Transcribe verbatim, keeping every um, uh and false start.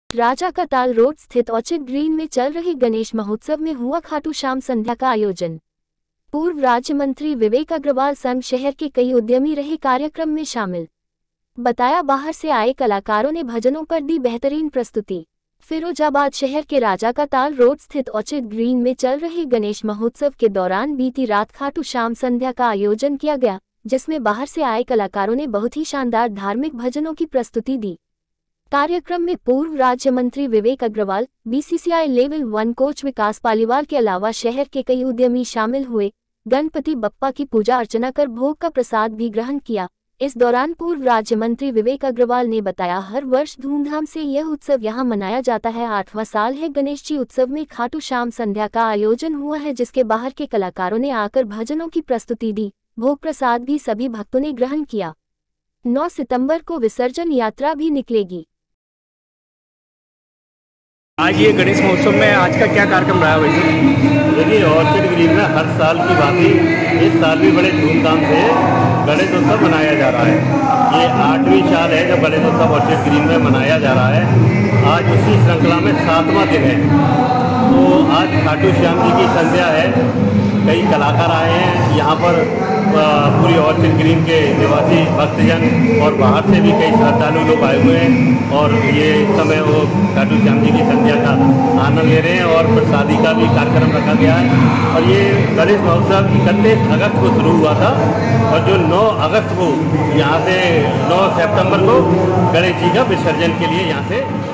राजा का ताल रोड स्थित ऑर्चिड ग्रीन में चल रहे गणेश महोत्सव में हुआ खाटू श्याम संध्या का आयोजन। पूर्व राज्य मंत्री विवेक अग्रवाल संग शहर के कई उद्यमी रहे कार्यक्रम में शामिल। बताया बाहर से आए कलाकारों ने भजनों पर दी बेहतरीन प्रस्तुति। फिरोजाबाद शहर के राजा का ताल रोड स्थित ऑर्चिड ग्रीन में चल रहे गणेश महोत्सव के दौरान बीती रात खाटू श्याम संध्या का आयोजन किया गया, जिसमें बाहर से आए कलाकारों ने बहुत ही शानदार धार्मिक भजनों की प्रस्तुति दी। कार्यक्रम में पूर्व राज्य मंत्री Vivek Agrawal, BCCI level one coach Vikas Paliwal के अलावा शहर के कई उद्यमी शामिल हुए। गणपति बप्पा की पूजा अर्चना कर भोग का प्रसाद भी ग्रहण किया। इस दौरान पूर्व राज्य मंत्री विवेक अग्रवाल ने बताया, हर वर्ष धूमधाम से यह उत्सव यहां मनाया जाता है। आठवां साल है गणेश जी उत्सव में खाटू श्याम संध्या का आयोजन हुआ है, जिसके बाहर के कलाकारों ने आकर भजनों की प्रस्तुति दी। भोग प्रसाद भी सभी भक्तों ने ग्रहण किया। नौ सितंबर को विसर्जन यात्रा भी निकलेगी। आज ये गणेश महोत्सव में आज का क्या कार्यक्रम रहा है वैसे? देखिए, ऑर्चिड ग्रीन में हर साल की बात ही इस साल भी बड़े धूमधाम से गणेश उत्सव मनाया जा रहा है। ये आठवीं साल है जब गणेश उत्सव ऑर्चिड ग्रीन में मनाया जा रहा है। आज उसी श्रृंखला में सातवां दिन है। तो आज खाटू श्याम जी की संध्या है। कई कलाकार आए हैं यहाँ पर, पूरी ऑर्चिड ग्रीन के निवासी भक्तजन और बाहर से भी कई श्रद्धालु लोग आए हुए हैं और ये इस समय वो खाटू श्याम जी की संध्या का आनंद ले रहे हैं और प्रसादी का भी कार्यक्रम रखा गया है। और ये गणेश महोत्सव इकतीस अगस्त को शुरू हुआ था और जो नौ अगस्त को यहाँ से नौ सितंबर को गणेश जी का विसर्जन के लिए यहाँ से